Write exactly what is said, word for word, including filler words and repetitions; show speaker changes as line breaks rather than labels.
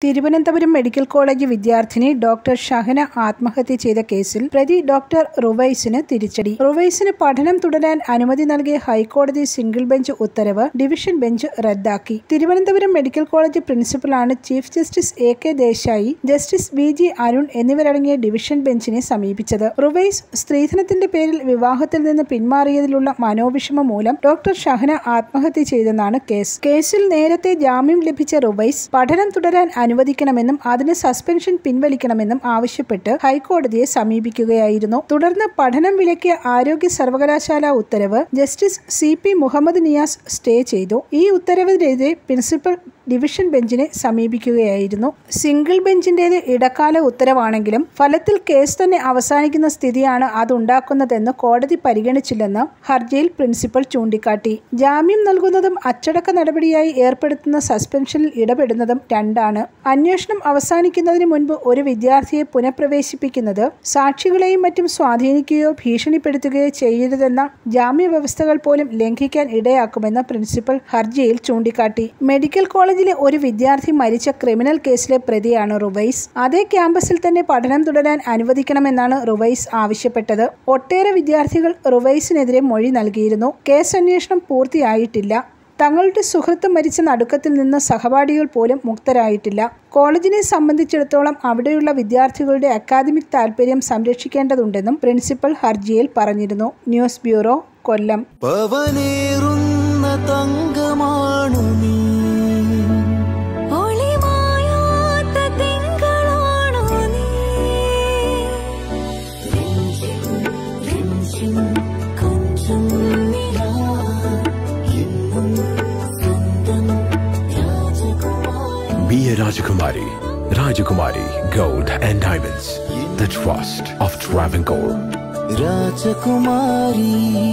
Thiruvananthapuram medical college വിദ്യാർത്ഥിനി doctor Shahana ആത്മഹത്യ ചെയ്ത കേസിൽ പ്രതി ഡോക്ടർ റുവൈസിന് തിരിച്ചടി. റുവൈസിന് പഠനം തുടരാൻ അനുമതി നൽകിയ ഹൈക്കോടതി സിംഗിൾ ബെഞ്ച് ഉത്തരവ് ഡിവിഷൻ ബെഞ്ച് റദ്ദാക്കി. തിരുവനന്തപുരം മെഡിക്കൽ കോളേജ് പ്രിൻസിപ്പലാണ് chief justice A K Desai, justice V G Arun എന്നിവരടങ്ങിയ ഡിവിഷൻ ബെഞ്ചിനെ സമീപിച്ചത്. റുവൈസ് സ്ത്രീധനത്തിന്റെ പേരിൽ വിവാഹത്തിൽ നിന്ന് പിന്മാറിയതിലുള്ള മനോവിഷമം മൂലം ഡോക്ടർ ഷഹന ആത്മഹത്യ ചെയ്തെന്നാണ് കേസ്. കേസിൽ നേരത്തെ ജാമ്യം ലഭിച്ച റുവൈസ് പഠനം തുടരാൻ അനുവദിക്കണമെന്നും അതിന് സസ്പെൻഷൻ പിൻവലിക്കണമെന്നും ആവശ്യപ്പെട്ട് ഹൈക്കോടതിയെ സമീപിക്കുകയായിരുന്നു. തുടർന്ന് പഠനം വിലക്കിയ ആരോഗ്യ സർവകലാശാല ഉത്തരവ് justice C P Muhammad Niyas stay ചെയ്തു. ഈ ഉത്തരവിനെതിരെ പ്രിൻസിപ്പൽ ഡിവിഷൻ ബെഞ്ചിനെ സമീപിക്കുകയായിരുന്നു. സിംഗിൾ ബെഞ്ചിന്റേത് ഇടക്കാല ഉത്തരവാണെങ്കിലും ഫലത്തിൽ കേസ് തന്നെ അവസാനിക്കുന്ന സ്ഥിതിയാണ് അതുണ്ടാക്കുന്നതെന്ന് കോടതി പരിഗണിച്ചില്ലെന്ന് ഹർജിയിൽ പ്രിൻസിപ്പൽ ചൂണ്ടിക്കാട്ടി. ജാമ്യം നൽകുന്നതും അച്ചടക്ക നടപടിയായി ഏർപ്പെടുത്തുന്ന സസ്പെൻഷനിൽ ഇടപെടുന്നതും രണ്ടാണ്. അന്വേഷണം അവസാനിക്കുന്നതിന് മുൻപ് ഒരു വിദ്യാർത്ഥിയെ പുനഃപ്രവേശിപ്പിക്കുന്നത് സാക്ഷികളെയും മറ്റും സ്വാധീനിക്കുകയോ ഭീഷണിപ്പെടുത്തുകയോ ചെയ്യരുതെന്ന ജാമ്യ വ്യവസ്ഥകൾ പോലും ലംഘിക്കാൻ ഇടയാക്കുമെന്ന് പ്രിൻസിപ്പൽ ഹർജിയിൽ ചൂണ്ടിക്കാട്ടി. മെഡിക്കൽ കോളേജ് ഒരു വിദ്യാർത്ഥി മരിച്ച ക്രിമിനൽ കേസിലെ പ്രതിയാണ് റുവൈസ്. അതേ ക്യാമ്പസിൽ തന്നെ പഠനം തുടരാൻ അനുവദിക്കണമെന്നാണ് റുവൈസ് ആവശ്യപ്പെട്ടത്. ഒട്ടേറെ വിദ്യാർത്ഥികൾ റുവൈസിനെതിരെ മൊഴി നൽകിയിരുന്നു. കേസ് അന്വേഷണം പൂർത്തിയായിട്ടില്ല. തങ്ങളുടെ സുഹൃത്ത് മരിച്ച നടുക്കത്തിൽ നിന്ന് സഹപാഠികൾ പോലും മുക്തരായിട്ടില്ല. കോളേജിനെ സംബന്ധിച്ചിടത്തോളം അവിടെയുള്ള വിദ്യാർത്ഥികളുടെ അക്കാദമിക് താൽപര്യം സംരക്ഷിക്കേണ്ടതുണ്ടെന്നും പ്രിൻസിപ്പൽ ഹർജിയിൽ പറഞ്ഞിരുന്നു. News bureau, Kollam.
Be a Rajakumari. Rajakumari Gold and Diamonds. The trust of Travancore.
Rajakumari.